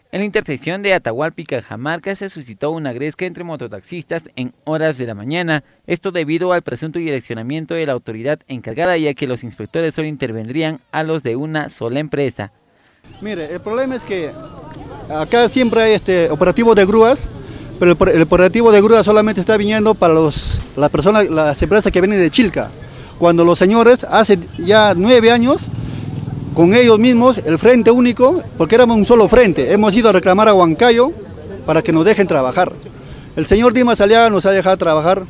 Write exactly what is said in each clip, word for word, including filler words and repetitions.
En la intersección de Atahualpa y Cajamarca se suscitó una gresca entre mototaxistas en horas de la mañana, esto debido al presunto direccionamiento de la autoridad encargada, ya que los inspectores solo intervendrían a los de una sola empresa. Mire, el problema es que acá siempre hay este operativo de grúas, pero el, el operativo de grúas solamente está viniendo para los, las personas, las empresas que vienen de Chilca, cuando los señores hace ya nueve años con ellos mismos, el frente único, porque éramos un solo frente, hemos ido a reclamar a Huancayo para que nos dejen trabajar. El señor Dimas Aliaga nos ha dejado trabajar,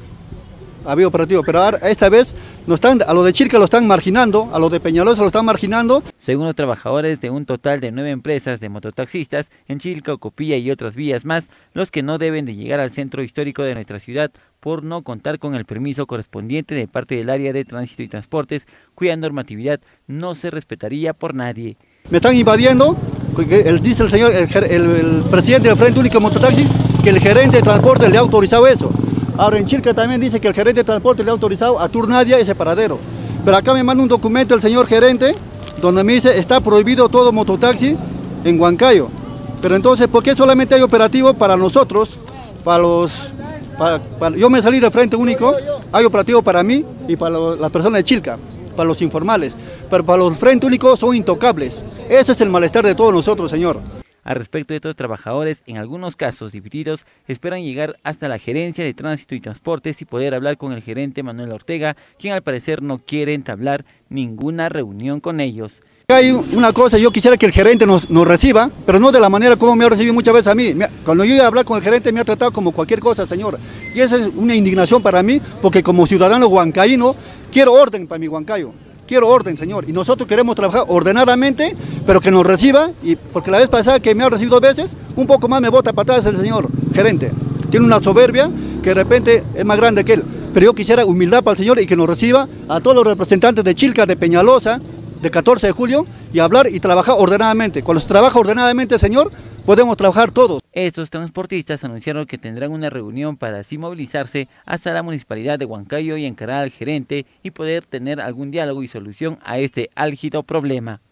ha habido operativo, pero ahora, esta vez nos están, a los de Chilca lo están marginando, a los de Peñalosa lo están marginando. Según los trabajadores de un total de nueve empresas de mototaxistas en Chilca, Ocopilla y otras vías más, los que no deben de llegar al centro histórico de nuestra ciudad por no contar con el permiso correspondiente de parte del área de tránsito y transportes, cuya normatividad no se respetaría por nadie. Me están invadiendo, el, dice el señor, el, el, el presidente del Frente Único de Mototaxis, que el gerente de transporte le ha autorizado eso. Ahora en Chilca también dice que el gerente de transporte le ha autorizado a Turnadia ese paradero. Pero acá me manda un documento el señor gerente, donde me dice está prohibido todo mototaxi en Huancayo. Pero entonces, ¿por qué solamente hay operativo para nosotros, para los... Para, para, yo me salí del Frente Único, hay operativo para mí y para lo, las personas de Chilca, para los informales, pero para los Frente Únicos son intocables. Ese es el malestar de todos nosotros, señor. Al respecto de estos trabajadores, en algunos casos divididos, esperan llegar hasta la gerencia de tránsito y transportes y poder hablar con el gerente Manuel Ortega, quien al parecer no quiere entablar ninguna reunión con ellos. Hay una cosa, yo quisiera que el gerente nos, nos reciba, pero no de la manera como me ha recibido muchas veces a mí. Cuando yo iba a hablar con el gerente me ha tratado como cualquier cosa, señor. Y esa es una indignación para mí, porque como ciudadano huancaíno, quiero orden para mi Huancayo. Quiero orden, señor. Y nosotros queremos trabajar ordenadamente, pero que nos reciba, y porque la vez pasada que me ha recibido dos veces, un poco más me bota patadas el señor gerente. Tiene una soberbia que de repente es más grande que él. Pero yo quisiera humildad para el señor y que nos reciba a todos los representantes de Chilca, de Peñalosa, de catorce de julio, y hablar y trabajar ordenadamente. Cuando se trabaja ordenadamente, señor, podemos trabajar todos. Estos transportistas anunciaron que tendrán una reunión para así movilizarse hasta la municipalidad de Huancayo y encarar al gerente y poder tener algún diálogo y solución a este álgido problema.